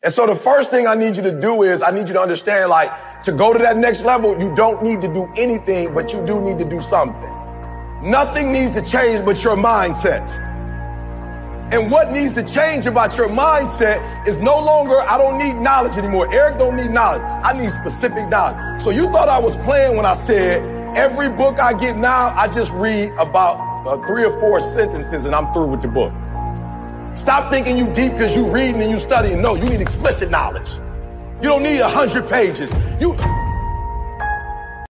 And so the first thing I need you to do is I need you to understand, like, to go to that next level, you don't need to do anything, but you do need to do something. Nothing needs to change but your mindset. And what needs to change about your mindset is no longer, I don't need knowledge anymore. Eric don't need knowledge. I need specific knowledge. So you thought I was playing when I said every book I get now, I just read about 3 or 4 sentences and I'm through with the book. Stop thinking you deep because you reading and you studying. No, you need explicit knowledge. You don't need 100 pages.